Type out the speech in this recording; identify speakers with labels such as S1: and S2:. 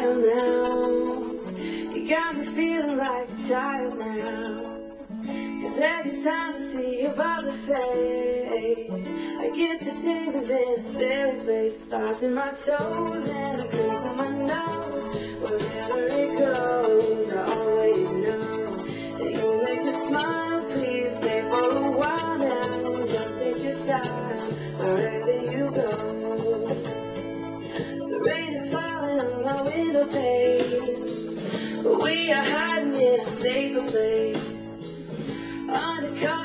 S1: smile now. You got me feeling like a child now. 'Cause every time I see your bubbly face, I get the tingles in a steady place. Spots in my toes and I crinkle my nose. Wherever it goes, I always know that you make me smile. Please stay for a while now. Just take your time wherever you go. The rain is falling on my window pane, but we are hiding in a safer place. Undercover